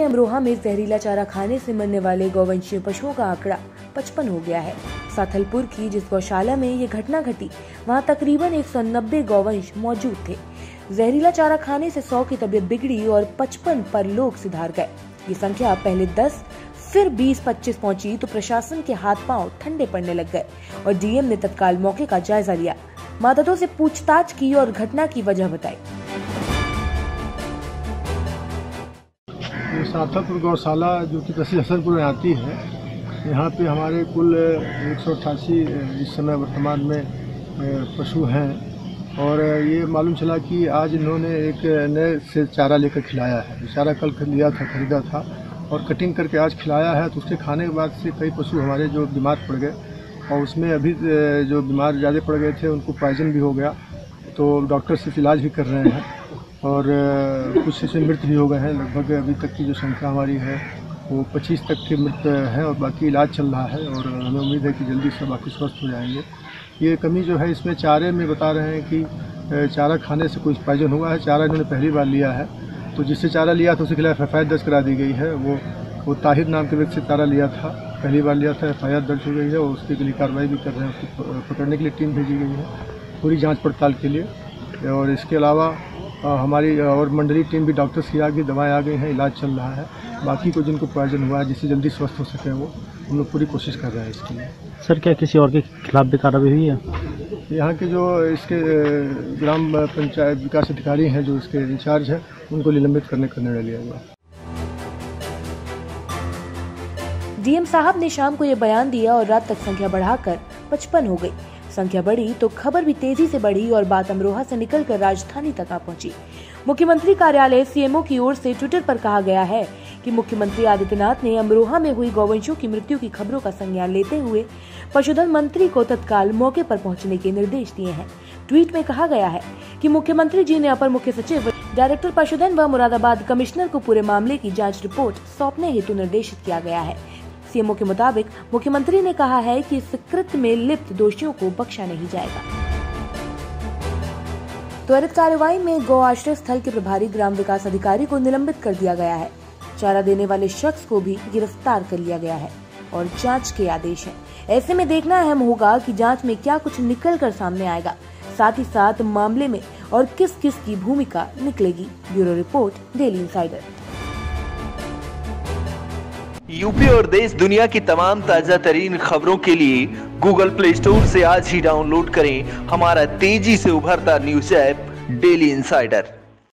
अमरोहा में जहरीला चारा खाने से मरने वाले गौवंशीय पशुओं का आंकड़ा 55 हो गया है। साथलपुर की जिस गौशाला में ये घटना घटी, वहां तकरीबन 190 गौवंश मौजूद थे। जहरीला चारा खाने से 100 की तबीयत बिगड़ी और 55 पर लोग सिधार गए। ये संख्या पहले 10 फिर 20-25 पहुंची तो प्रशासन के हाथ पांव ठंडे पड़ने लग गए और डीएम ने तत्काल मौके का जायजा लिया, मातहतों से पूछताछ की और घटना की वजह बताई। साथलपुर गौशाला जो कि तहसील हसनपुर में आती है, यहाँ पे हमारे कुल 188 इस समय वर्तमान में पशु हैं और ये मालूम चला कि आज इन्होंने एक नए से चारा लेकर खिलाया है। चारा कल लिया था, खरीदा था और कटिंग करके आज खिलाया है। तो उसके खाने के बाद से कई पशु हमारे जो बीमार पड़ गए और उसमें अभी जो बीमार ज़्यादा पड़ गए थे उनको पॉइजन भी हो गया, तो डॉक्टर से इलाज भी कर रहे हैं और कुछ से मृत भी हो गए हैं। लगभग अभी तक की जो संख्या हमारी है वो 25 तक के मृत हैं और बाकी इलाज चल रहा है और हमें उम्मीद है कि जल्दी से बाकी स्वस्थ हो जाएंगे। ये कमी जो है इसमें चारे में बता रहे हैं कि चारा खाने से कुछ पॉइजन हुआ है। चारा इन्होंने पहली बार लिया है, तो जिससे चारा लिया था उसके खिलाफ FIR दर्ज करा दी गई है। वो ताहिर नाम के व्यक्ति से चारा लिया था, पहली बार लिया था, FIR दर्ज हो गई है और उसके लिए कार्रवाई भी कर रहे हैं। उसको पकड़ने के लिए टीम भेजी गई है पूरी जाँच पड़ताल के लिए। और इसके अलावा हमारी और मंडलीय टीम भी, डॉक्टर्स की आ गई, दवाएँ आ गई हैं, इलाज चल रहा है। बाकी को जिनको पॉइजन हुआ है जिससे जल्दी स्वस्थ हो सके वो हम लोग पूरी कोशिश कर रहे हैं इसके लिए। सर, क्या किसी और के खिलाफ भी कार्रवाई हुई है? यहाँ के जो इसके ग्राम पंचायत विकास अधिकारी हैं, जो इसके इंचार्ज हैं, उनको निलंबित करने का निर्णय लिया गया। डीएम साहब ने शाम को ये बयान दिया और रात तक संख्या बढ़ाकर 55 हो गई। संख्या बढ़ी तो खबर भी तेजी से बढ़ी और बात अमरोहा से निकलकर राजधानी तक आ पहुंची। मुख्यमंत्री कार्यालय CMO की ओर से ट्विटर पर कहा गया है कि मुख्यमंत्री आदित्यनाथ ने अमरोहा में हुई गौवंशों की मृत्यु की खबरों का संज्ञान लेते हुए पशुधन मंत्री को तत्काल मौके पर पहुंचने के निर्देश दिए हैं। ट्वीट में कहा गया है कि मुख्यमंत्री जी ने अपर मुख्य सचिव, डायरेक्टर पशुधन व मुरादाबाद कमिश्नर को पूरे मामले की जाँच रिपोर्ट सौंपने हेतु निर्देशित किया गया है। CMO के मुताबिक मुख्यमंत्री ने कहा है कि इस कृत्य में लिप्त दोषियों को बख्शा नहीं जाएगा। त्वरित कार्रवाई में गौ आश्रय स्थल के प्रभारी ग्राम विकास अधिकारी को निलंबित कर दिया गया है। चारा देने वाले शख्स को भी गिरफ्तार कर लिया गया है और जांच के आदेश हैं। ऐसे में देखना अहम होगा कि जांच में क्या कुछ निकल कर सामने आएगा, साथ ही साथ मामले में और किस किस की भूमिका निकलेगी। Bureau report, Daily Insider. UP और देश दुनिया की तमाम ताजा तरीन खबरों के लिए गूगल प्ले स्टोर से आज ही डाउनलोड करें हमारा तेजी से उभरता न्यूज ऐप डेली इंसाइडर।